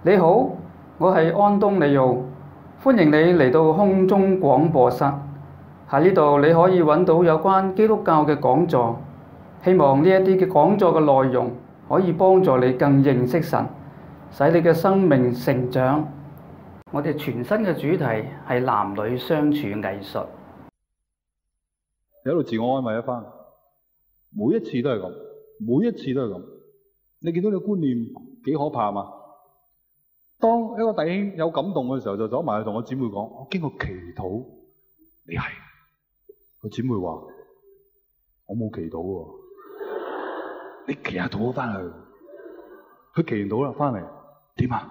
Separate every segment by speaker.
Speaker 1: 你好，我係安東尼奧，歡迎你嚟到空中廣播室。喺呢度你可以揾到有關基督教嘅講座，希望呢一啲嘅講座嘅內容可以幫助你更認識神，使你嘅生命成長。我哋全新嘅主題係男女相處藝術。
Speaker 2: 你喺度自我安慰一番，每一次都係咁，每一次都係咁。你見到你嘅觀念幾可怕嘛？當一個弟兄有感動嘅時候，就走埋去同我姊妹講：我經過祈禱，你係。個姊妹話：我冇祈禱喎。你祈下禱翻去。佢祈完禱啦，翻嚟點啊？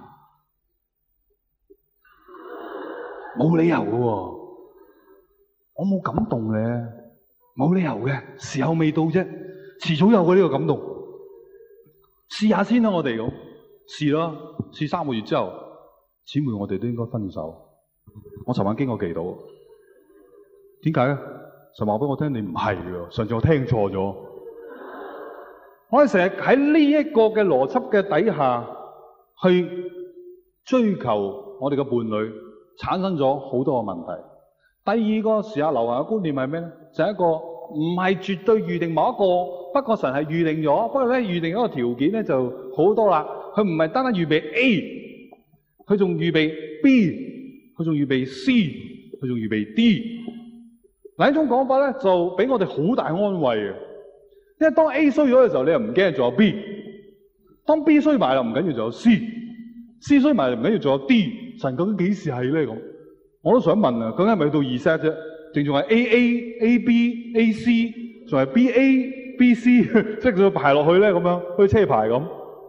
Speaker 2: 冇理由嘅喎，我冇感動嘅，冇理由嘅，時候未到啫，遲早有嘅呢個感動。試下先啦，我哋咁試啦，試3個月之後，姊妹我哋都應該分手。我尋晚經過祈禱，點解咧？神話俾我聽，你唔係嘅，上次我聽錯咗。我哋成日喺呢一個嘅邏輯嘅底下，去追求我哋嘅伴侶，產生咗好多嘅問題。第二個時下流行嘅觀念係咩咧？就係一個唔係絕對預定某一個，不過神係預定咗，不過咧預定嗰個條件咧就好多啦。佢唔係單單預備 A， 佢仲預備 B， 佢仲預備 C， 佢仲預備 D。嗱，呢種講法咧就俾我哋好大安慰嘅，因為當 A 衰咗嘅時候，你又唔驚，仲有 B； 當 B 衰埋啦，唔緊要，仲有 C；C 衰埋唔緊要，仲有 D。神究竟幾時係咧咁？我都想問啊，究竟係咪到2set啫？定仲係 AA、AB、AC， 仲係 BA、BC， 即係佢排落去咧咁樣，好似車牌咁。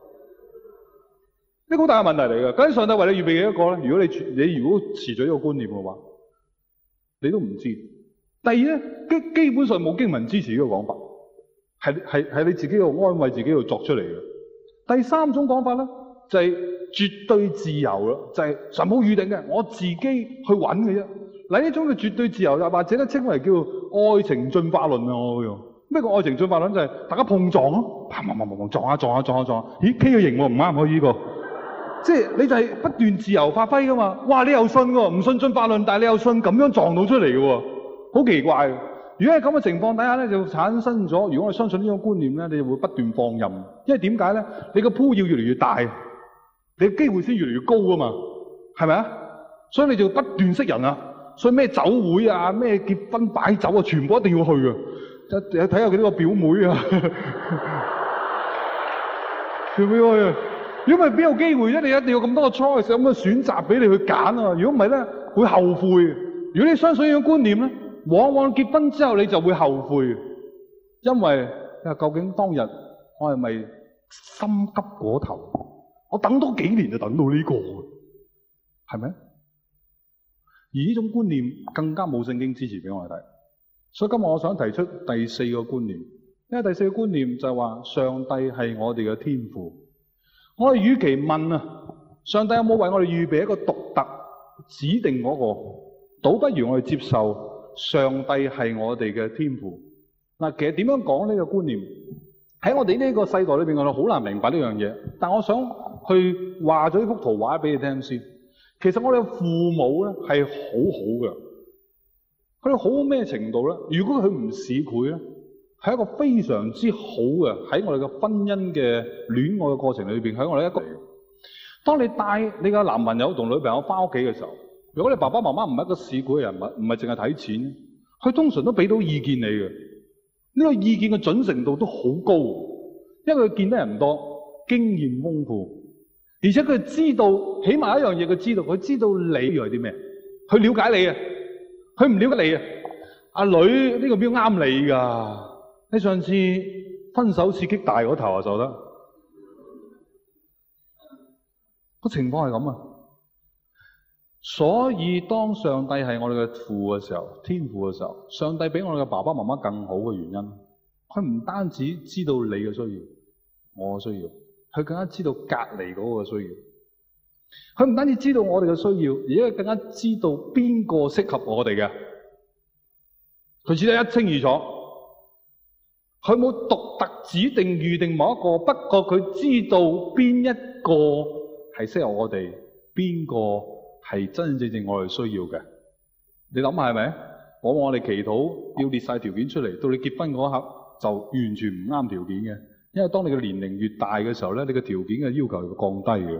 Speaker 2: 呢個好大嘅問題嚟嘅。究竟上帝為你預備嘅一個咧？如果你如果持咗呢個觀念嘅話，你都唔知。第二咧，基本上冇經文支持呢個講法，係你自己度安慰自己度作出嚟嘅。第三種講法咧，就係絕對自由啦，就係神冇預定嘅，我自己去揾嘅啫。嗱，呢種嘅絕對自由又或者咧稱為叫愛情進化論啊，我用咩叫愛情進化論？就係大家碰撞咯，撞下，咦 K 嘅型喎，唔啱可以呢個，即係你就係不斷自由發揮噶嘛。哇，你又信喎，唔信進化論，但係你又信咁樣撞到出嚟嘅喎，好奇怪。如果係咁嘅情況底下咧，就產生咗，如果我相信呢種觀念咧，你就會不斷放任，因為點解咧？你個鋪要越嚟越大，你嘅機會先越嚟越高啊嘛，係咪啊？所以你就不斷識人啊。所以咩酒會啊，咩結婚擺酒啊，全部一定要去啊！睇下幾多個表妹啊，全部要去啊！如果唔係邊有機會啫？你一定要咁多個 choice，咁嘅選擇俾你去揀啊！如果唔係咧，會後悔。如果你相信呢種觀念咧，往往結婚之後你就會後悔，因為究竟當日我係咪心急過頭？我等多幾年就等到呢個，係咪？而呢種觀念更加冇聖經支持俾我哋睇，所以今日我想提出第4個觀念。因為第4個觀念就係話上帝係我哋嘅天父。我哋與其問啊，上帝有冇為我哋預備一個獨特指定嗰個，倒不如我哋接受上帝係我哋嘅天父。嗱，其實點樣講呢個觀念？喺我哋呢個世代裏邊，我哋好難明白呢樣嘢。但我想去畫咗呢幅圖畫俾你聽先。其實我哋嘅父母咧係好好嘅，佢哋好咩程度咧？如果佢唔市儈咧，係一個非常之好嘅，喺我哋嘅婚姻嘅戀愛嘅過程裏邊，喺我哋一個。當你帶你嘅男朋友同女朋友翻屋企嘅時候，如果你爸爸媽媽唔係一個市儈嘅人物，唔係淨係睇錢，佢通常都俾到意見你嘅。呢個意見嘅準程度都好高，因為佢見得人多，經驗豐富。而且佢知道，起碼一樣嘢，佢知道你係啲咩，佢了解你啊，佢唔了解你啊。阿女呢個標啱你㗎，你上次分手刺激大嗰頭啊，就得個情況係咁啊。所以當上帝係我哋嘅父嘅時候，天父嘅時候，上帝比我哋嘅爸爸媽媽更好嘅原因，佢唔單止知道你嘅需要，我嘅需要。佢更加知道隔離嗰個需要，佢唔單止知道我哋嘅需要，而且更加知道邊個適合我哋嘅，佢知得一清二楚。佢冇獨特指定預定某一個，不過佢知道邊一個係適合我哋，邊個係真真正正我哋需要嘅？你諗下係咪？往往我哋祈禱要列晒條件出嚟，到你結婚嗰刻就完全唔啱條件嘅。因為當你嘅年齡越大嘅時候咧，你嘅條件嘅要求就降低嘅。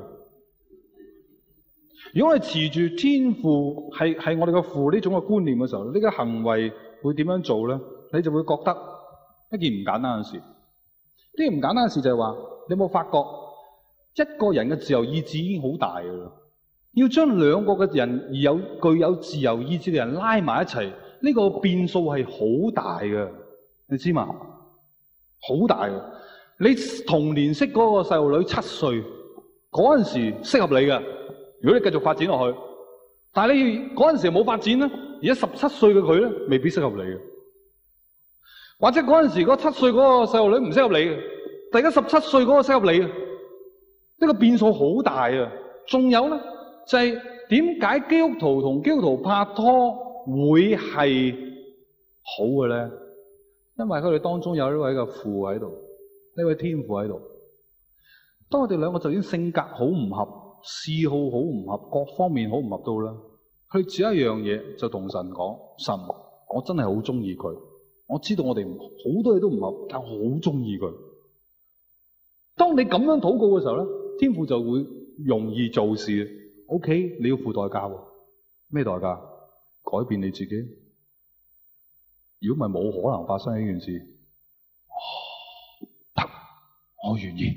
Speaker 2: 如果我哋持住天父係我哋嘅父呢種嘅觀念嘅時候，呢個行為會點樣做咧？你就會覺得一件唔簡單嘅事。呢件唔簡單嘅事就係話，你有冇發覺一個人嘅自由意志已經好大㗎啦？要將兩個嘅人具有自由意志嘅人拉埋一齊，呢個變數係好大嘅，你知嘛？好大嘅。你童年識嗰個細路女7歲嗰陣時適合你嘅，如果你繼續發展落去，但係你嗰陣時冇發展咧，而家17歲嘅佢咧未必適合你嘅，或者嗰陣時嗰7歲嗰個細路女唔適合你嘅，但係而家17歲嗰個適合你嘅，呢個變數好大啊！仲有咧就係點解基督徒同基督徒拍拖會係好嘅咧？因為佢哋當中有呢位嘅父喺度。呢位天父喺度，當我哋兩個就已經性格好唔合、嗜好好唔合、各方面好唔合到啦。佢只有一樣嘢就同神講：神，我真係好中意佢。我知道我哋好多嘢都唔合，但我好中意佢。當你咁樣禱告嘅時候咧，天父就會容易做事。OK， 你要付代價喎。咩代價？改變你自己。如果唔係，冇可能發生呢件事。我願意，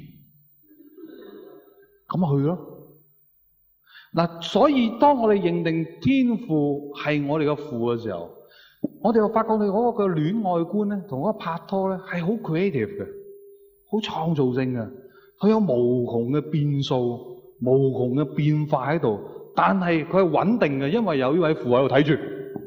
Speaker 2: 咁去咯。嗱，所以當我哋認定天父係我哋嘅父嘅時候，我哋又發覺你嗰個嘅戀愛觀咧，同嗰個拍拖咧係好 creative 嘅，好創造性嘅，佢有無窮嘅變數、無窮嘅變化喺度，但係佢係穩定嘅，因為有呢位父喺度睇住。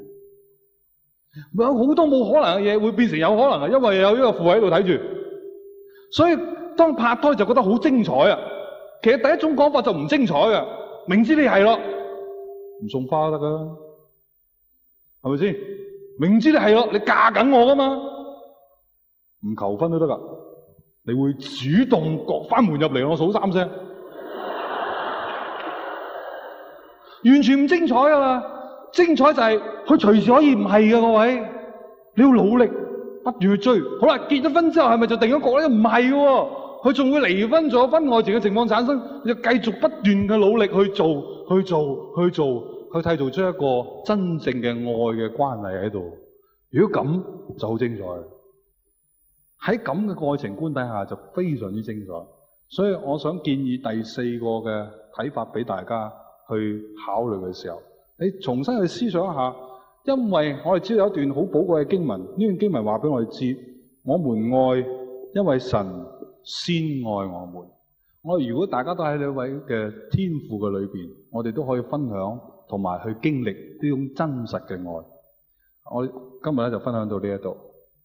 Speaker 2: 有好多冇可能嘅嘢會變成有可能嘅，因為有呢個父喺度睇住，所以。當拍拖就覺得好精彩啊！其實第一種講法就唔精彩嘅，明知你係咯，唔送花得噶，係咪先？明知你係咯，你嫁緊我噶嘛，唔求婚都得噶，你會主動各翻門入嚟，我數3聲，完全唔精彩噶啦！精彩就係佢隨時可以唔係嘅，各位，你要努力不斷去追。好啦，結咗婚之後係咪就定咗局咧？唔係喎。佢仲會離婚咗婚外情嘅情況產生，你就繼續不斷嘅努力去做，去締造出一個真正嘅愛嘅關係喺度。如果咁就好精彩，喺咁嘅愛情觀底下就非常之精彩。所以我想建議第4個嘅睇法俾大家去考慮嘅時候，你重新去思想一下，因為我哋知道有一段好寶貴嘅經文，呢段經文話俾我哋知，我們愛，因為神先愛我們。我哋如果大家都喺呢位嘅天父嘅裏邊，我哋都可以分享同埋去經歷呢種真實嘅愛。我今日咧就分享到呢一度。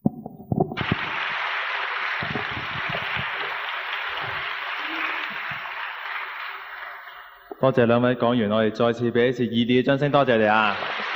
Speaker 3: 多謝兩位講員，我哋再次俾一次熱烈嘅掌聲，多謝你啊！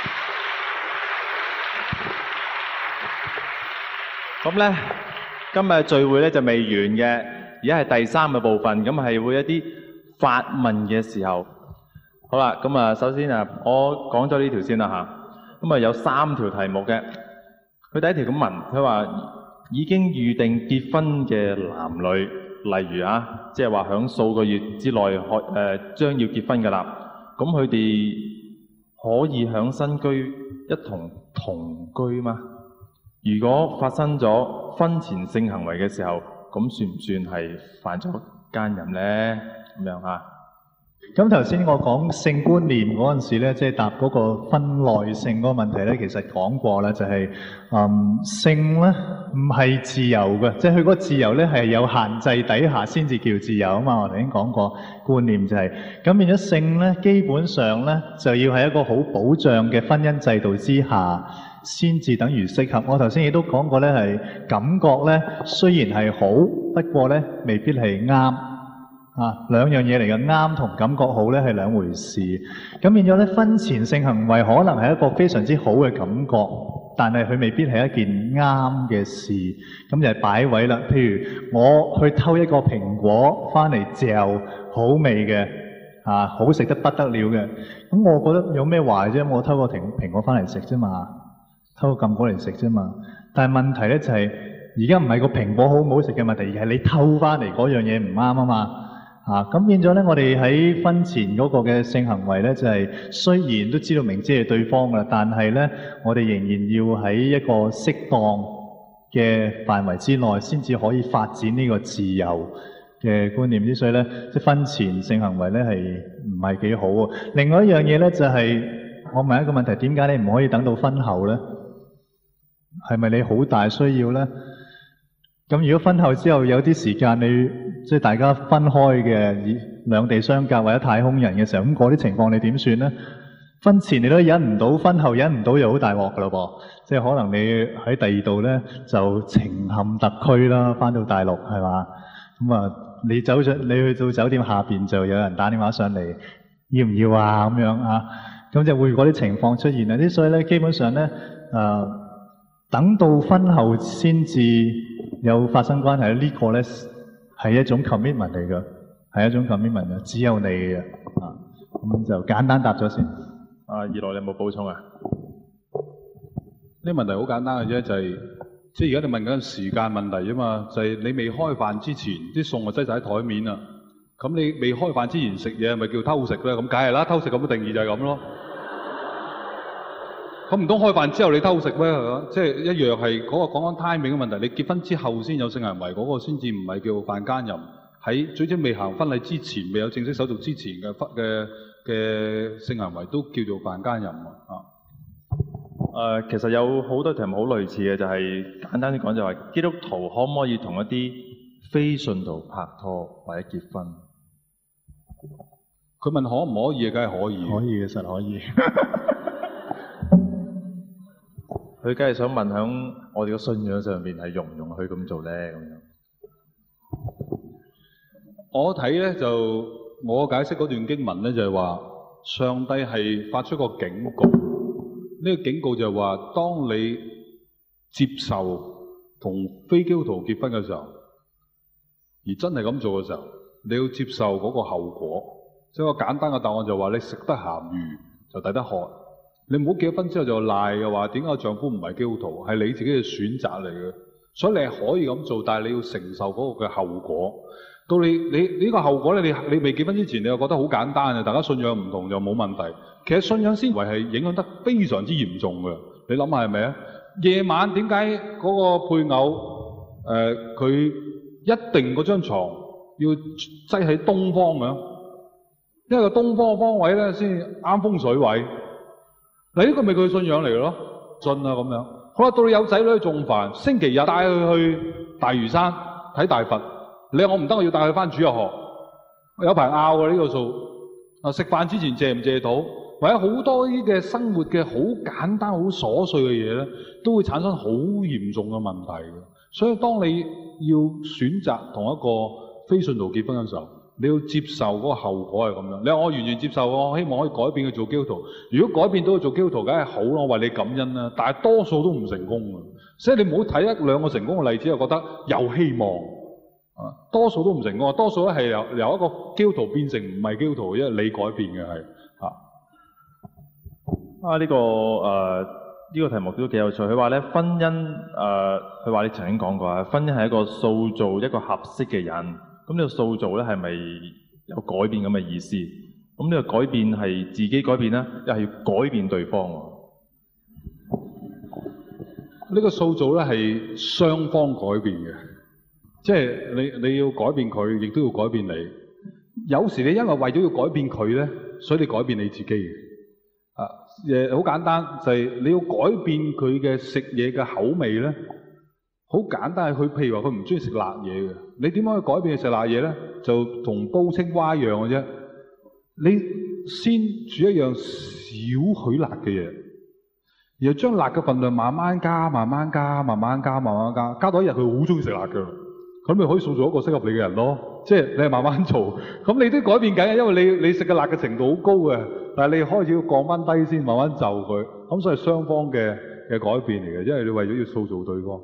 Speaker 3: 咁咧。今日聚會咧就未完嘅，而家係第3個部分，咁係會一啲發問嘅時候。好啦，咁啊，首先啊，我講咗呢條先啦吓。咁啊有3條題目嘅。佢第一條咁問，佢話已經預定結婚嘅男女，例如啊，即係話響數個月之內將要結婚㗎啦。咁佢哋可以響新居一同居嗎？如果發生咗婚前性行為嘅時候，咁算唔算係犯咗奸淫咧？咁樣嚇。
Speaker 4: 咁頭先我講性觀念嗰陣時咧，即係答嗰個婚內性嗰個問題咧，其實講過啦，就係性咧唔係自由嘅，即係佢嗰個自由咧係有限制底下先至叫自由啊嘛。我頭先講過觀念就係咁，變咗性咧，基本上咧就要喺一個好保障嘅婚姻制度之下，先至等於適合。我頭先亦都講過咧，係感覺咧雖然係好，不過咧未必係啱。兩樣嘢嚟嘅，啱同感覺好咧係兩回事。咁變咗咧，婚前性行為可能係一個非常之好嘅感覺，但係佢未必係一件啱嘅事。咁就係擺位啦。譬如我去偷一個蘋果翻嚟嚼，好味嘅， 好食得不得了嘅。咁我覺得有咩壞啫？我偷個蘋果翻嚟食啫嘛，偷個禁果嚟食啫嘛。但係問題咧就係而家唔係個蘋果好唔好食嘅問題，而係你偷翻嚟嗰樣嘢唔啱啊嘛。咁變咗咧，我哋喺婚前嗰個嘅性行為咧，就係雖然都知道明知係對方噶啦，但係咧，我哋仍然要喺一個適當嘅範圍之內，先至可以發展呢個自由嘅觀念。之所以咧，即係婚前性行為咧係唔係幾好喎？另外一樣嘢咧就係我問一個問題：點解你唔可以等到婚後咧？係咪你好大需要咧？咁如果婚後之後有啲時間你即係大家分開嘅，兩地相隔或者太空人嘅時候，咁嗰啲情況你點算咧？婚前你都忍唔到，婚後忍唔到又好大鑊噶咯噃，即係可能你喺第二度咧就情陷特區啦，翻到大陸係嘛？咁你去到酒店下邊就有人打電話上嚟，要唔要啊？咁樣咁就會嗰啲情況出現啊！所以咧基本上咧等到婚後先至有發生關係咧，呢個咧係一種 commitment 嚟嘅，係一種 commitment 嘅，只有你嘅。咁就簡單答咗先。
Speaker 3: 二來你有冇補充啊？
Speaker 2: 呢個問題好簡單嘅啫，就係即係而家你問緊時間問題啫嘛，就係你未開飯之前，啲餸就擠晒喺台面啦。咁你未開飯之前食嘢，係咪叫偷食咧？咁梗係啦，偷食咁嘅定義就係咁咯。咁唔通開飯之後你偷食咩？即係一樣係嗰個講緊 timing 嘅問題。你結婚之後先有性行為，嗰個先至唔係叫犯奸淫。喺最終未行婚禮之前，未有正式手續之前嘅性行為都叫做犯奸淫
Speaker 3: 其實有好多題目好類似嘅，就係簡單啲講就係基督徒可唔可以同一啲非信徒拍拖或者結婚？
Speaker 2: 佢問可唔可以？梗係可以。
Speaker 4: 可以嘅，實可以。
Speaker 3: 佢梗係想問響我哋嘅信仰上面係容唔容許咁做咧？咁樣
Speaker 2: 我睇咧就我解釋嗰段經文咧就係話上帝係發出個警告，呢個警告就係話當你接受同非基督徒結婚嘅時候，而真係咁做嘅時候，你要接受嗰個後果。即係個簡單嘅答案就係話你食得鹹魚就抵得渴。你唔好結咗婚之後就賴嘅話，點解丈夫唔係基督徒？係你自己嘅選擇嚟嘅，所以你係可以咁做，但係你要承受嗰個嘅後果。到你呢個後果咧，你未結婚之前，你又覺得好簡單嘅，大家信仰唔同就冇問題。其實信仰思維係影響得非常之嚴重嘅。你諗下係咪啊？夜晚點解嗰個配偶佢一定嗰張床要擠喺東方嘅？因為個東方嘅方位咧先啱風水位。嗱，呢個咪佢信仰嚟嘅咯，信啊咁樣。好啦，到你有仔女仲煩，星期日帶佢去大嶼山睇大佛。你話我唔得，我要帶佢翻主日學。有排拗嘅呢個數。食飯之前借唔借到？或者好多啲嘅生活嘅好簡單、好瑣碎嘅嘢咧，都會產生好嚴重嘅問題嘅。所以當你要選擇同一個非信徒結婚嘅時候，你要接受嗰個後果係咁樣。你話我完全接受，我希望可以改變佢做基督徒。如果改變到佢做基督徒，梗係好咯，我為你感恩啦。但係多數都唔成功嘅，所以你唔好睇一兩個成功嘅例子就覺得有希望。多數都唔成功，多數咧係由一個基督徒變成唔係基督徒，因為你改變嘅係
Speaker 3: 呢個題目都幾有趣。佢話咧婚姻佢話你曾經講過啊，婚姻係一個塑造一個合適嘅人。咁呢個塑造咧係咪有改變咁嘅意思？咁呢個改變係自己改變咧，又係要改變對方喎？
Speaker 2: 呢個塑造咧係雙方改變嘅。即係你要改變佢，亦都要改變你。有時你因為咗要改變佢咧，所以你改變你自己嘅。好簡單，就係你要改變佢嘅食嘢嘅口味咧。好簡單，佢譬如話佢唔中意食辣嘢嘅，你點樣去改變佢食辣嘢咧？就同煲青蛙一樣嘅啫。你先煮一樣少許辣嘅嘢，然後將辣嘅份量慢慢加，慢慢加，慢慢加，慢慢加，加到一日佢好中意食辣嘅。咁你可以塑造一個適合你嘅人咯，即係你係慢慢做，咁你都改變緊嘅，因為你食嘅辣嘅程度好高嘅，但係你開始要降翻低先，慢慢就佢，咁所以雙方嘅改變嚟嘅，因為你為咗要塑造對方。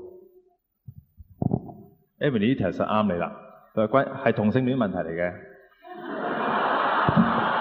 Speaker 3: Emily 呢題實啱你啦，係同性戀問題嚟嘅。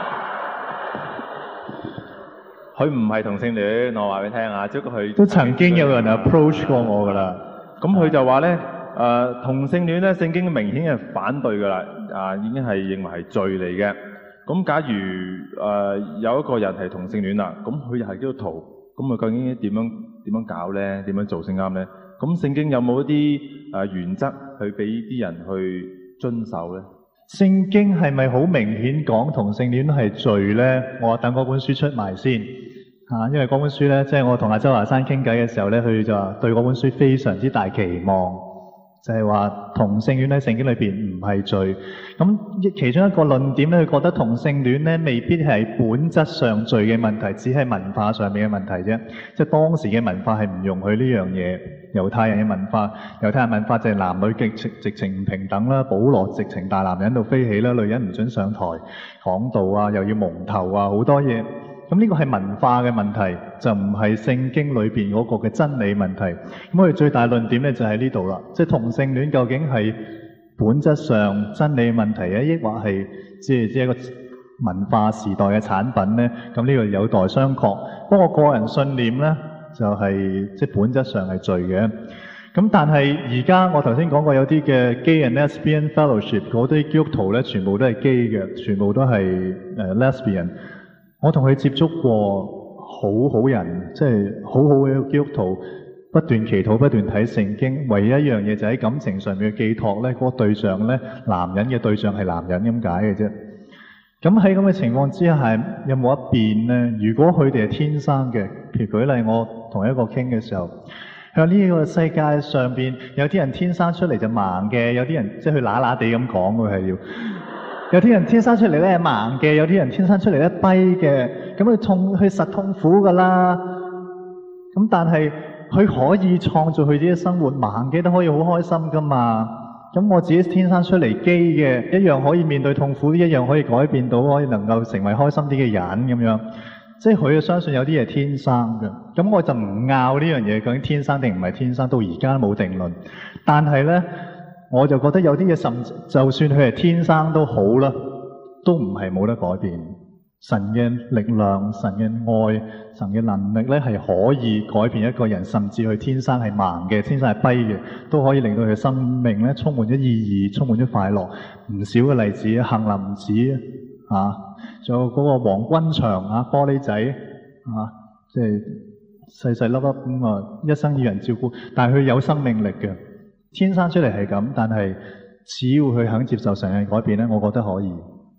Speaker 3: 佢唔係同性戀，我話俾你聽啊，只不過佢
Speaker 4: 都曾經有人 approach 過我㗎啦。
Speaker 3: 咁佢就話咧，同性戀咧，聖經明顯係反對㗎啦，已經係認為係罪嚟嘅。咁假如有一個人係同性戀啦，咁佢又係基督徒，咁佢究竟點樣搞咧？點樣做先啱咧？咁聖經有冇一啲原則去俾啲人去遵守咧？
Speaker 4: 聖經係咪好明顯講同性戀係罪咧？我等嗰本書出埋先因為嗰本書咧，即係我同阿周華山傾偈嘅時候咧，佢就對嗰本書非常之大期望，就係話同性戀喺聖經裏邊唔係罪。咁其中一個論點咧，佢覺得同性戀咧未必係本質上罪嘅問題，只係文化上面嘅問題啫。即係當時嘅文化係唔容許呢樣嘢。猶太人嘅文化，猶太人文化就係男女直情唔平等啦。保羅直情大男人到飛起啦，女人唔准上台講道啊，又要蒙頭啊，好多嘢。咁呢個係文化嘅問題，就唔係聖經裏邊嗰個嘅真理問題。咁我哋最大論點咧就喺呢度啦，即係同性戀究竟係本質上真理問題啊，抑或係即係一個文化時代嘅產品咧？咁呢個有待商榷。不過個人信念咧，就係即係本質上係罪嘅。咁但係而家我頭先講過有啲嘅 Gay and Lesbian Fellowship 嗰啲基督徒咧，全部都係 gay 嘅，全部都係lesbian。我同佢接觸過，好人，即係好嘅基督徒，不斷祈禱，不斷睇聖經。唯一一樣嘢就喺感情上面嘅寄託咧，嗰個對象咧，男人嘅對象係男人咁解嘅啫。咁喺咁嘅情況之下，有冇得變呢？如果佢哋係天生嘅，譬如舉例，我同一個傾嘅時候，喺呢個世界上邊，有啲人天生出嚟就盲嘅，有啲人即係佢乸乸地咁講嘅係要，有啲人天生出嚟咧係盲嘅，有啲人天生出嚟咧跛嘅，咁佢實痛苦噶啦。咁但係佢可以創造佢自己嘅生活，盲嘅都可以好開心噶嘛。咁我自己天生出嚟基嘅，一樣可以面對痛苦，一樣可以改變到，可以能夠成為開心啲嘅人咁樣。即係佢就相信有啲嘢天生嘅。咁我就唔拗呢樣嘢，究竟天生定唔係天生，到而家都冇定論。但係咧，我就覺得有啲嘢甚至就算佢係天生都好啦，都唔係冇得改變。神嘅力量、神嘅愛、神嘅能力咧，係可以改變一個人，甚至佢天生係盲嘅、天生係跛嘅，都可以令到佢嘅生命咧充滿咗意義、充滿咗快樂。唔少嘅例子，杏林子仲有嗰個黃君祥玻璃仔即係細細粒粒咁一生要人照顧，但係佢有生命力嘅，天生出嚟係咁。但係只要佢肯接受神嘅改變咧，我覺得可以。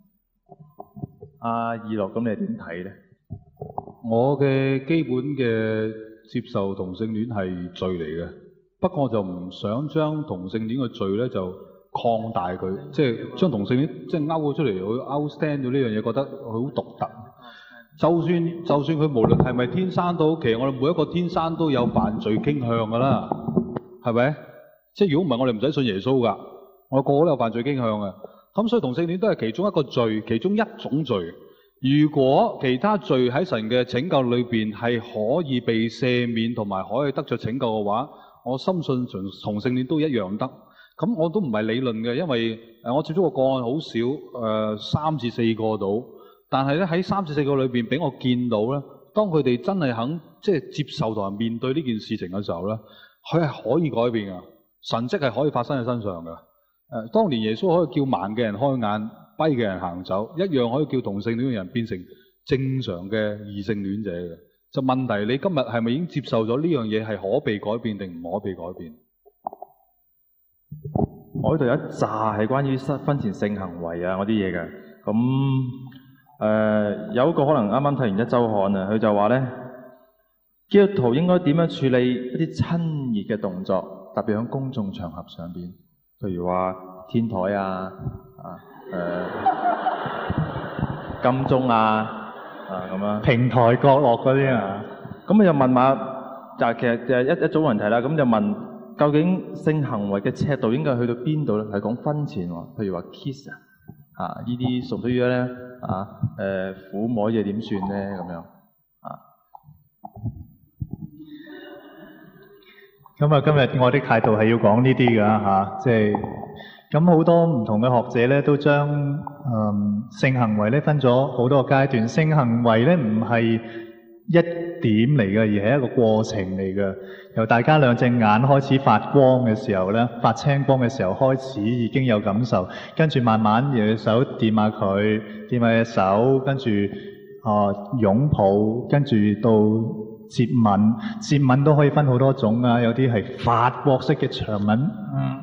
Speaker 3: 阿義樂，咁你點睇咧？
Speaker 2: 我嘅基本嘅接受同性戀係罪嚟嘅，不過我就唔想將同性戀嘅罪咧就擴大佢，即係將同性戀即係勾咗出嚟，去 outstand 咗呢樣嘢，覺得佢好獨特。就算佢無論係咪天生都好，其實我哋每一個天生都有犯罪傾向㗎啦，係咪？即係如果唔係，我哋唔使信耶穌㗎，我哋個個都有犯罪傾向嘅。咁所以同性戀都係其中一個罪，其中一種罪。如果其他罪喺神嘅拯救裏邊係可以被赦免同埋可以得着拯救嘅話，我深信同性戀都一樣得。咁我都唔係理論嘅，因為我接觸個案好少，3至4個到。但係咧喺3至4個裏邊，俾我見到咧，當佢哋真係肯即係接受同埋面對呢件事情嘅時候咧，佢係可以改變㗎，神蹟係可以發生喺身上㗎。當年耶穌可以叫盲嘅人開眼，跛嘅人行走，一樣可以叫同性戀嘅人變成正常嘅異性戀者嘅。就問題，你今日係咪已經接受咗呢樣嘢係可被改變定唔可被改變？
Speaker 3: 我呢度有一紮係關於婚前性行為啊嗰啲嘢嘅。咁有一個可能啱啱睇完一週刊啊，佢就話咧，基督徒應該點樣處理一啲親熱嘅動作，特別喺公眾場合上邊。譬如話天台金鐘咁樣
Speaker 4: 平台角落嗰啲
Speaker 3: 咁佢就問下，就其實就係一組問題啦。咁就問究竟性行為嘅尺度應該去到邊度咧？係講婚前喎，譬如話 kiss 呢啲屬於咧撫摸嘢點算咧咁樣
Speaker 4: 咁啊，今日我的態度係要講呢啲㗎即係咁好多唔同嘅學者咧，都將性行為咧分咗好多個階段。性行為咧唔係一點嚟嘅，而係一個過程嚟嘅。由大家兩隻眼開始發光嘅時候咧，發青光嘅時候開始已經有感受，跟住慢慢由手掂下佢，掂下隻手，跟住擁抱，跟住到接吻。接吻都可以分好多種啊，有啲係法國式嘅長吻，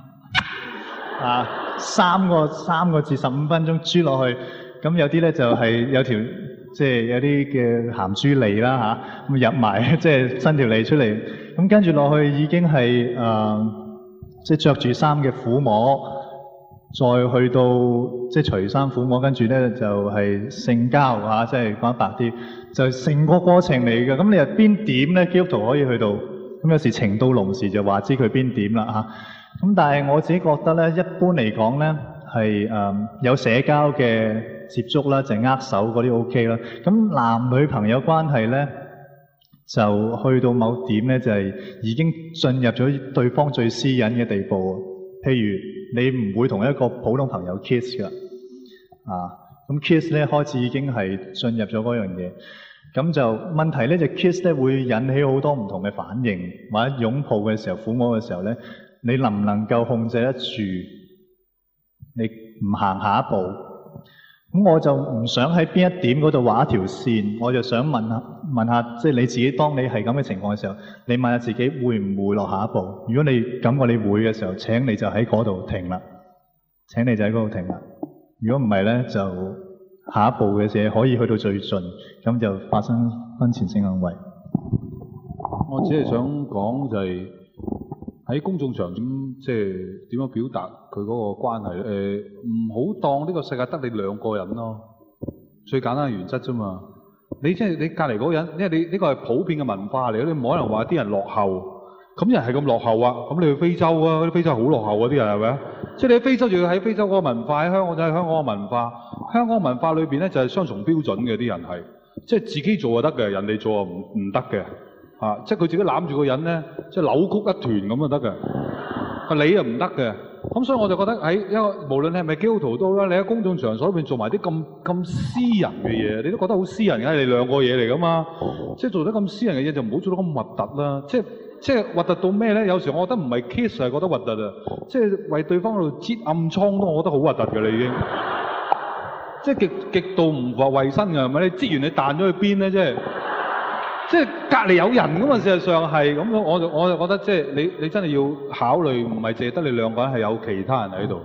Speaker 4: 三個至15分鐘啜落去。咁有啲咧就係有條即係有啲嘅鹹豬脷啦嚇，咁入埋即係伸條脷出嚟。咁跟住落去已經係即係着住衫嘅撫摸，再去到即係除衫撫摸，跟住咧就係性交嚇，即係講白啲，就成個過程嚟嘅。咁你係邊點咧？基督徒可以去到，咁有時情到濃時就話知佢邊點啦嚇。咁但係我自己覺得咧，一般嚟講咧係有社交嘅接觸啦，就係握手嗰啲 OK 啦。咁男女朋友關係咧，就去到某點咧，就係已經進入咗對方最私隱嘅地步。譬如你唔會同一個普通朋友 kiss 㗎，咁 kiss 咧開始已經係進入咗嗰樣嘢。咁就問題咧，就 kiss 咧會引起好多唔同嘅反應，或者擁抱嘅時候、撫摸嘅時候咧，你能唔能夠控制得住？你唔行下一步？咁我就唔想喺邊一點嗰度畫一條線，我就想問下，即係你自己，當你係咁嘅情況嘅時候，你問下自己會唔會落下一步？如果你感覺你會嘅時候，請你就喺嗰度停啦。請你就喺嗰度停啦。如果唔係咧，就下一步嘅嘢可以去到最盡，咁就發生婚前性行為。
Speaker 2: 我只係想講就係喺公眾場即係點樣表達佢嗰個關係咧？唔好當呢個世界得你兩個人咯，最簡單嘅原則啫嘛。你即係你隔離嗰個人，因為你呢個係普遍嘅文化嚟，你唔可能話啲人落後。咁人係咁落後啊，咁你去非洲啊，啲非洲好落後啊啲人係咪啊？即係你喺非洲仲要喺非洲嗰個文化，喺香港就係香港嘅文化。香港文化裏邊咧就係雙重標準嘅，啲人係，即係自己做就得嘅，人哋做啊唔得嘅。即係佢自己攬住個人咧，即係扭曲一團咁就得嘅。你又唔得嘅。咁所以我就覺得喺一個無論你係咪基督徒都好啦，你喺公眾場所裏邊做埋啲咁私人嘅嘢，你都覺得好私人嘅，你兩個嘢嚟噶嘛。即係做得咁私人嘅嘢就唔好做得咁核突啦。即係核突到咩咧？有時我覺得唔係 kiss 係覺得核突啊，即係為對方喺度擠暗瘡都我覺得好核突㗎啦已經。即係極度唔衞生㗎，係咪？你擠完你彈咗去邊咧？即係隔離有人㗎嘛？事實上係咁樣，我就覺得即係你真係要考慮，唔係淨係得你兩個人，係有其他人喺度。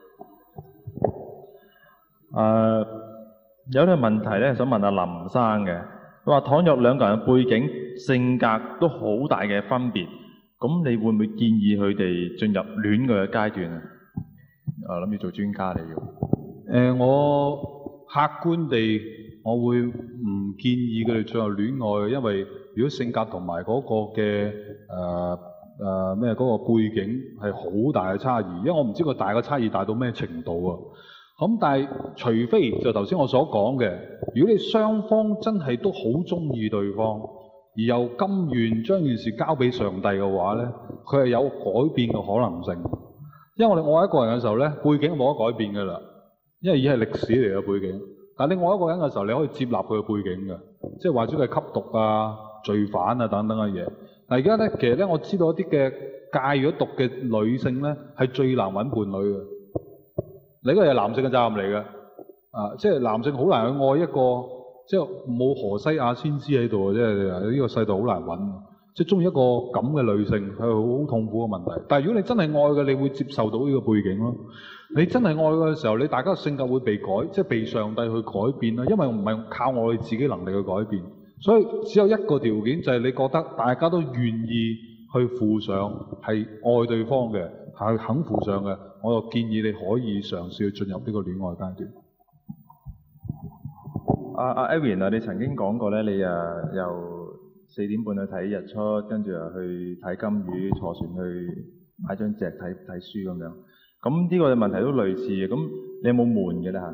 Speaker 3: 有啲問題咧，想問阿林生嘅。佢話：倘若兩個人嘅背景、性格都好大嘅分別，咁你會唔會建議佢哋進入戀愛嘅階段啊？諗住做專家嚟嘅。
Speaker 2: 我客觀地，我會唔建議佢哋進入戀愛，因為如果性格同埋嗰個嘅嗰個背景係好大嘅差異，因為我唔知個大嘅差異大到咩程度啊。咁但係除非就頭先我所講嘅，如果你雙方真係都好中意對方，而又甘願將件事交俾上帝嘅話咧，佢係有改變嘅可能性。因為我哋愛一個人嘅時候咧，背景冇得改變㗎啦，因為已係歷史嚟嘅背景。但係你愛一個人嘅時候，你可以接納佢嘅背景嘅，即係或者佢係吸毒啊、罪犯啊等等嘅嘢。嗱而家咧，其實咧我知道一啲嘅戒咗毒嘅女性咧，係最難揾伴侶嘅。你嗰個係男性嘅責任嚟嘅，即係男性好難去愛一個，即係冇何西亞先知喺度，即係呢個世道好難揾。即係中意一個咁嘅女性係好痛苦嘅問題。但係如果你真係愛嘅，你會接受到呢個背景咯。你真係愛嘅時候，你大家嘅性格會被改，即係被上帝去改變啦。因為唔係靠我哋自己能力去改變，所以只有一個條件就係你覺得大家都願意去付上，係愛對方嘅，係肯付上嘅。我就建議你可以嘗試去進入呢個戀愛階段。
Speaker 3: 阿 Aaron 啊，你曾經講過咧，你由4點半去睇日出，跟住又去睇金魚，坐船去買張席睇書咁樣。咁呢個問題都類似嘅。咁你有冇悶嘅咧嚇？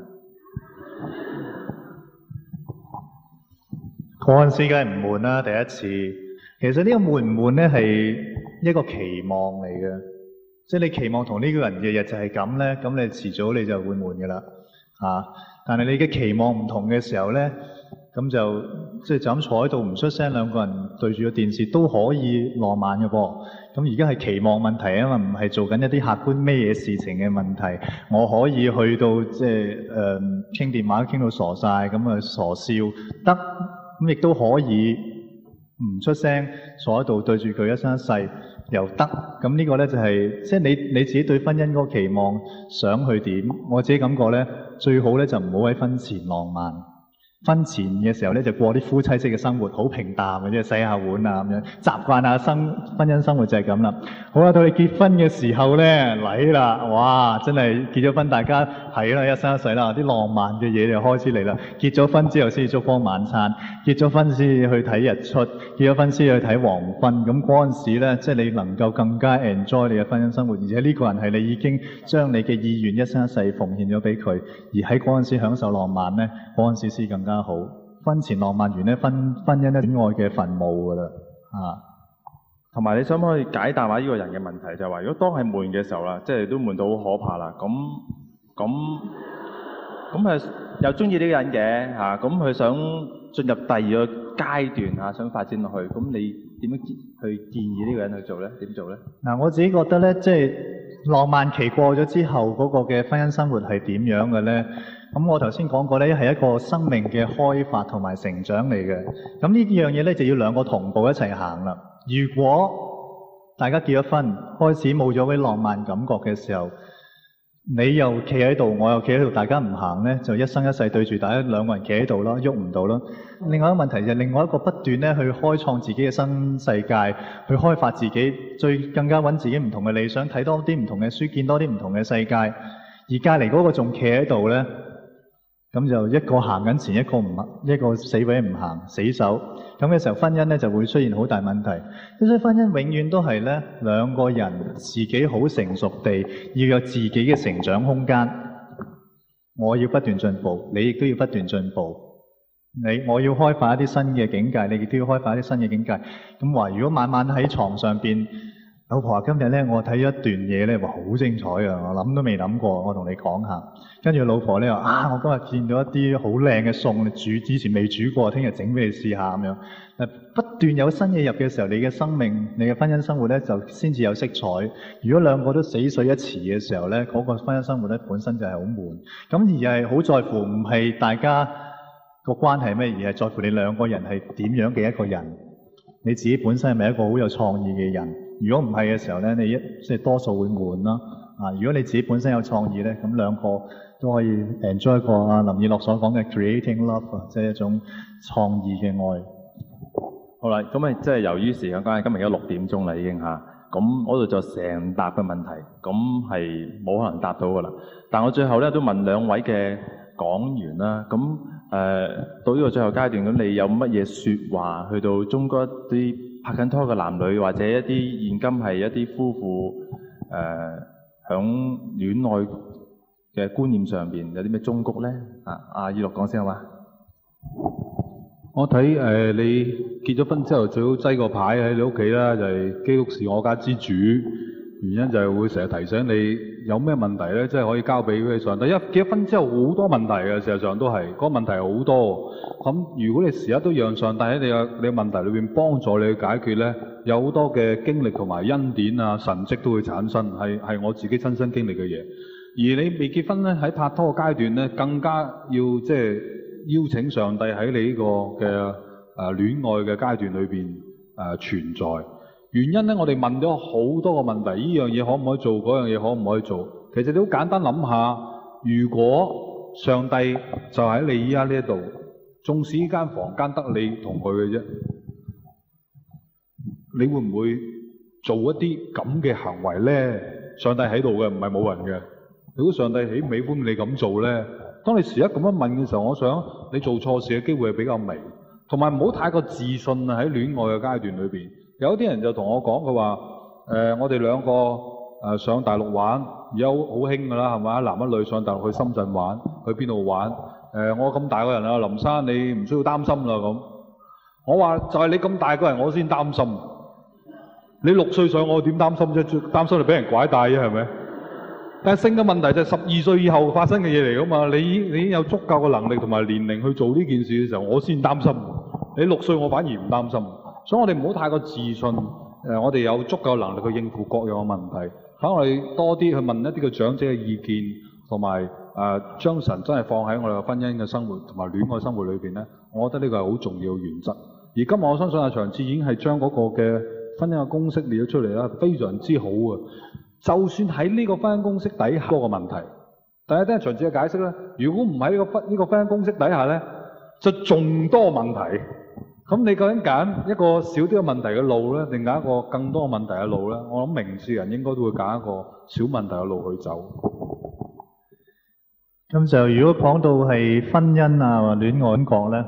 Speaker 4: 嗰陣時梗係唔悶啦，第一次。其實呢個悶唔悶咧係一個期望嚟嘅。即係你期望同呢個人日日就係咁咧，咁你遲早你就會悶㗎啦，但係你嘅期望唔同嘅時候咧， 咁就即係就咁坐喺度唔出聲，兩個人對住個電視都可以浪漫嘅噃。咁而家係期望問題啊嘛，唔係做緊一啲客觀咩嘢事情嘅問題。我可以去到即係傾電話傾到傻晒，咁啊傻笑得，咁亦都可以唔出聲坐喺度對住佢一生一世又得。咁呢個咧就係即係你自己對婚姻嗰個期望想去點。我自己感覺咧最好咧就唔好喺婚前浪漫。婚前嘅時候咧就過啲夫妻式嘅生活，好平淡嘅，即係洗下碗啊咁樣，習慣下婚姻生活就係咁啦。好啦，到你結婚嘅時候咧嚟啦，哇！真係結咗婚，大家係啦，一生一世啦，啲浪漫嘅嘢就開始嚟啦。結咗婚之後先至燭光晚餐，結咗婚先至去睇日出，結咗婚先去睇黃昏。咁嗰陣時咧，即係你能夠更加 enjoy 你嘅婚姻生活，而且呢個人係你已經將你嘅意願一生一世奉獻咗俾佢，而喺嗰陣時享受浪漫咧，嗰陣時先更加好。婚前浪漫完咧，婚姻咧戀愛嘅墳墓噶啦，
Speaker 3: 同埋你想唔可以解答下呢個人嘅問題，就係話如果當係悶嘅時候啦，即係都悶到好可怕啦，咁係又中意呢個人嘅嚇，咁佢想進入第二個階段嚇，想發展落去，咁你點樣去建議呢個人去做咧？點做咧？
Speaker 4: 嗱，我自己覺得咧，即係浪漫期過咗之後，嗰個嘅婚姻生活係點樣嘅咧？咁我頭先講過咧，係一個生命嘅開發同埋成長嚟嘅。咁呢樣嘢咧就要兩個同步一齊行啦。如果大家結咗婚，開始冇咗嗰啲浪漫感覺嘅時候，你又企喺度，我又企喺度，大家唔行咧，就一生一世對住大家兩個人企喺度咯，喐唔到咯。另外一個問題就係另外一個不斷咧去開創自己嘅新世界，去開發自己，更加揾自己唔同嘅理想，睇多啲唔同嘅書，見多啲唔同嘅世界。而隔離嗰個仲企喺度咧。咁就一個行緊前，一個唔行，一個死位唔行，死守。咁嘅時候，婚姻咧就會出現好大問題。所以婚姻永遠都係咧兩個人自己好成熟地要有自己嘅成長空間。我要不斷進步，你亦都要不斷進步。我要開發一啲新嘅境界，你亦都要開發一啲新嘅境界。咁話如果晚晚喺床上邊，老婆話今日咧我睇咗一段嘢咧，話好精彩啊！我諗都未諗過，我同你講下。跟住老婆咧話我今日見到一啲好靚嘅餸，你煮之前未煮過，聽日整俾你試下咁樣。不斷有新嘢入嘅時候，你嘅生命、你嘅婚姻生活咧就先至有色彩。如果兩個都死水一池嘅時候咧，嗰個婚姻生活咧本身就係好悶。咁而係好在乎唔係大家個關係咩，而係在乎你兩個人係點樣嘅一個人。你自己本身係咪一個好有創意嘅人？如果唔係嘅時候咧，你即係多數會悶啦。如果你自己本身有創意咧，咁兩個都可以 enjoy 一個林以樂所講嘅 creating love， 即係一種創意嘅愛。
Speaker 3: 好啦，咁即係由於時間關係，今日而家6點鐘啦已經嚇，咁我度就成沓嘅問題，咁係冇可能答到噶啦。但我最後咧都問兩位嘅講員啦，咁到呢個最後階段，咁你有乜嘢説話去到中國一啲拍緊拖嘅男女，或者一啲現今係一啲夫婦響戀愛嘅觀念上邊有啲咩忠告咧？阿以樂講先好嘛？
Speaker 2: 我睇你結咗婚之後最好擠個牌喺你屋企啦，就係基督是我家之主。原因就係會成日提醒你有咩問題咧，即係可以交俾上帝。一結咗婚之後好多問題嘅，事實上都係嗰個問題好多。咁如果你時刻都讓上帝喺你嘅問題裏邊幫助你去解決咧，有好多嘅經歷同埋恩典啊、神蹟都會產生，係我自己親身經歷嘅嘢。而你未結婚咧，喺拍拖嘅階段咧，更加要即係邀請上帝喺你呢個嘅戀愛嘅階段裏邊存在。原因咧，我哋問咗好多個問題，呢樣嘢可唔可以做，嗰樣嘢可唔可以做？其實你好簡單諗下，如果上帝就喺你依家呢一度，縱使呢間房間得你同佢嘅啫，你會唔會做一啲咁嘅行為咧？上帝喺度嘅，唔係冇人嘅。如果上帝喜唔喜歡你咁做咧？當你時刻咁樣問嘅時候，我想你做錯事嘅機會係比較微，同埋唔好太過自信啊！喺戀愛嘅階段裏邊。有啲人就同我講，佢話我哋兩個上大陸玩，而家好興㗎啦，係嘛？一男一女上大陸去深圳玩，去邊度玩？我咁大個人啦，林生你唔需要擔心啦咁。我話就係你咁大個人，我先擔心。你6歲上我點擔心啫？擔心你俾人拐帶啫，係咪？ 但係性嘅問題就係12歲以後發生嘅嘢嚟㗎嘛。你已經有足夠嘅能力同埋年齡去做呢件事嘅時候，我先擔心。你6歲我反而唔擔心。所以我哋唔好太過自信。我哋有足夠能力去應付各樣嘅問題。反而我哋多啲去問一啲嘅長者嘅意見，同埋將神真係放喺我哋嘅婚姻嘅生活同埋戀愛生活裏邊咧。我覺得呢個係好重要嘅原則。而今日我相信阿長志已經係將嗰個嘅婚姻嘅公式列咗出嚟啦，非常之好啊！就算喺呢個婚姻公式底下多個問題，大家聽阿長志嘅解釋咧。如果唔喺呢個婚姻公式底下咧，就仲多問題。咁你究竟揀一個少啲嘅問題嘅路咧，定揀一個更多嘅問題嘅路咧？我諗明智人應該都會揀一個少問題嘅路去走。
Speaker 4: 咁就如果講到係婚姻啊或戀愛感覺咧，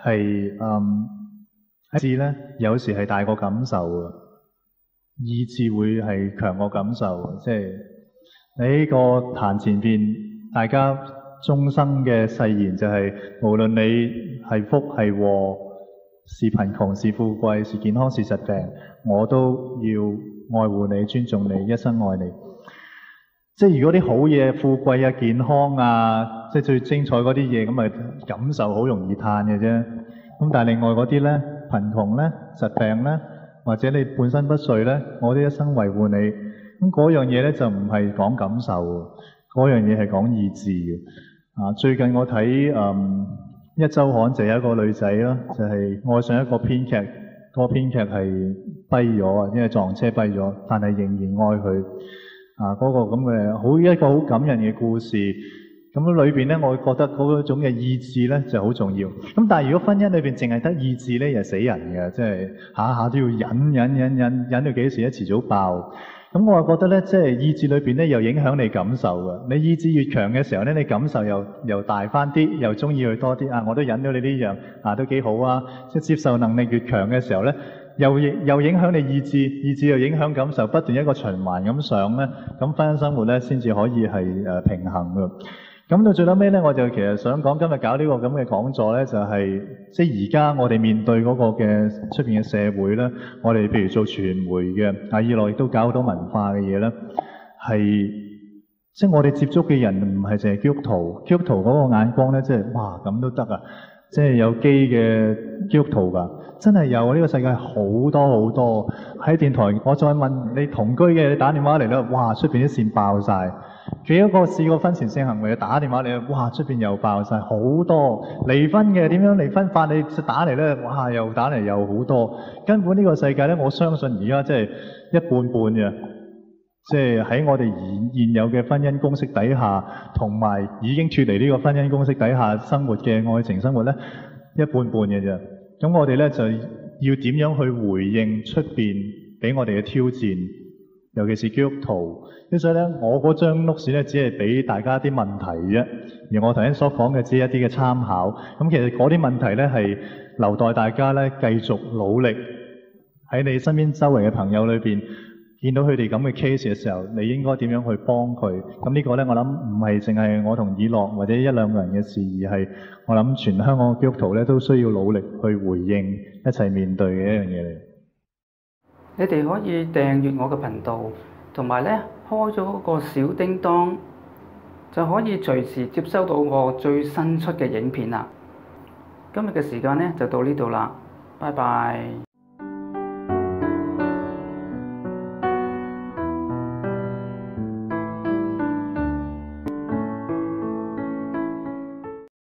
Speaker 4: 係意志咧，有時係大過感受嘅，意志會係強過感受嘅。即係喺呢個壇前邊，大家終生嘅誓言就係、無論你係福係禍，是貧窮是富貴，是健康是疾病，我都要愛護你、尊重你，一生愛你。即係如果啲好嘢、富貴啊、健康啊，即係最精彩嗰啲嘢，咁咪感受好容易嘆嘅啫。咁但係另外嗰啲咧，貧窮咧、疾病咧，或者你半身不遂咧，我都一生維護你。咁嗰樣嘢咧就唔係講感受，嗰樣嘢係講意志嘅。最近我睇一週刊就有一個女仔啦，就係愛上一個編劇，個編劇係跛咗啊，因為撞車跛咗，但係仍然愛佢。嗰個咁嘅一個好感人嘅故事，咁裏邊咧，我覺得嗰種嘅意志咧就好重要。咁但係如果婚姻裏邊淨係得意志咧，又死人嘅，即係下下都要忍到幾時咧，遲早爆。咁我覺得咧，即係意志裏邊咧又影響你感受嘅。你意志越強嘅時候咧，你感受又大翻啲，又中意佢多啲。我都忍到你呢樣，都幾好啊！即係接受能力越強嘅時候咧。又影響你意志，意志又影響感受，不斷一個循環咁上咧，咁婚姻生活咧先至可以係平衡嘅。咁到最後尾咧，我就其實想講今日搞呢個咁嘅講座咧，就係即係而家我哋面對嗰個嘅出邊嘅社會咧，我哋譬如做傳媒嘅，二來亦都搞好多文化嘅嘢咧，係即係我哋接觸嘅人唔係淨係基督徒，基督徒嗰個眼光咧，即係哇咁都得啊！即係有基嘅基督徒㗎，真係有呢個世界好多好多。喺電台，我再問你同居嘅，你打電話嚟咧，哇出邊啲線爆晒。幾多個試過婚前性行為打電話嚟，哇出邊又爆晒，好多。離婚嘅點樣離婚法，你打嚟咧，哇又打嚟又好多。根本呢個世界咧，我相信而家即係一半半嘅。即係喺我哋現有嘅婚姻公式底下，同埋已經脫離呢個婚姻公式底下生活嘅愛情生活咧，一半半嘅啫。咁我哋咧就要點樣去回應出邊俾我哋嘅挑戰，尤其是基督徒。所以咧，我嗰張 notes 咧只係俾大家啲問題啫，而我頭先所講嘅只係一啲嘅參考。咁其實嗰啲問題咧係留待大家咧繼續努力喺你身邊周圍嘅朋友裏邊。見到佢哋咁嘅 case 嘅時候，你應該點樣去幫佢？咁呢個咧，我諗唔係淨係我同以樂或者一兩個人嘅事，而係我諗全香港嘅基督徒咧都需要努力去回應，一齊面對嘅一樣嘢嚟。
Speaker 1: 你哋可以訂閱我嘅頻道，同埋咧開咗嗰個小叮當，就可以隨時接收到我最新出嘅影片啦。今日嘅時間咧就到呢度啦，拜拜。